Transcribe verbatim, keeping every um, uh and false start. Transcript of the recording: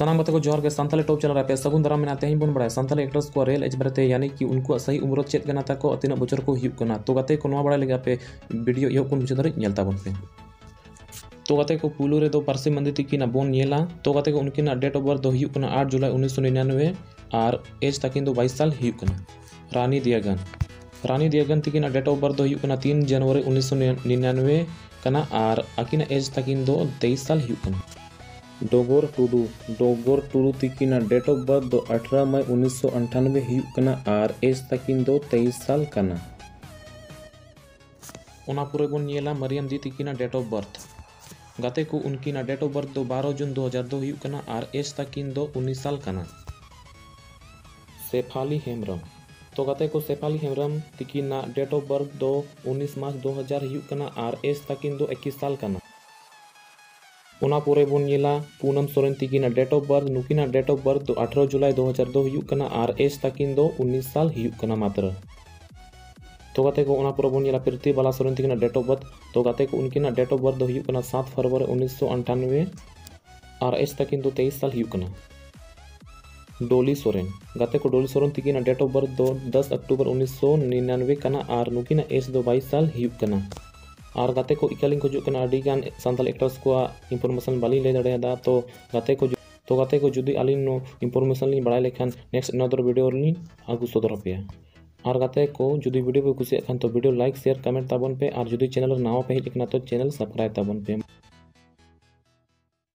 सानाम गते को जोहर के सानताली टॉप चैनल पे सगुन दाराम मेना तेहिं बोन बड़ाय सानताली एक्टर्स को रेल एज बारेते यानी कि उनको सही उम्र चेक कना ताको तीना बचर को हुयुग कना। तो गते को नवा बड़ा लगे पे वीडियो यो को मुझे धरि नेल ताबन पे। तो गते को पुलु रे दो पारसी मंदी तिकिना बोन नेला। तो गते को उनकिना डेट ऑफ बर्थ दो हुयुग कना आठ जुलाई उन्नीस सौ निन्यानवे और एज तकिन दो बाईस साल हुयुग कना। रानी दियागन रानी दियागन तिकिना डेट ऑफ बर्थ दो हुयुग कना तीन जनवरी उन्नीस सौ निन्यानवे कना और आकिना एज तकिन दो तेईस साल हुयुग कना। डोगोर टुडू डोगोर टुडू तिकिना डेट ऑफ बर्थ दो अठारह मई उन्नीस सौ अंठानवे हुयुग कना और एज तकिन दो तेईस साल कना। ओना पुरे बोन नेला मरियम दी तिकिना डेट ऑफ बर्थ गाते को उनकिना डेट ऑफ बर्थ दो बारह जून दो हज़ार दो हुयुग कना और एज तकिन दो उन्नीस साल कना। शेफाली हेम्ब्रम तो गाते को शेफाली हेम्ब्रम तिकिना डेट ऑफ बर्थ दो उन्नीस मार्च दो हज़ार हुयुग कना और एज तकिन दो इक्कीस साल कना। ओना पोरे बोन नेला पूनम सोरेन तिकिना डेट ऑफ बर्थ नुकिना डेट ऑफ बर्थ दो अठारह जुलाई दो हज़ार दो हुयुग कना और एज तकिन दो उन्नीस साल हुयुग कना मात्र। तो गाते को ओना पोरे बोन नेला प्रीति बाला सोरेन तिकिना डेट ऑफ बर्थ तो गाते को उनकिना डेट ऑफ बर्थ दो हुयुग कना सात फरवरी उन्नीस सौ अंठानवे और एज तकिन दो तेईस साल हुयुग कना। डोली सोरेन गाते को डोली सोरेन तिकिना डेट ऑफ बर्थ दो दस अक्टूबर उन्नीस सौ निन्यानवे कना और नुकिना एज दो बाईस साल हुयुग कना। और गाते को इकालिंग को जो कना अडिगान सानताल एक्टर्स को इंफॉर्मेशन बाली ले दड़ेदा तो गाते को तो गाते को जुदी आलिन नो इंफॉर्मेशन ली बड़ाय लेखान नेक्स्ट अनदर वीडियो ली आगु सदर पे। और गाते को जुदी वीडियो पे कुछ खान तो वीडियो लाइक शेयर कमेंट ताबन पे और जुदी चैनल नवा पे हिट तो चैनल सब्सक्राइब ताबन पे।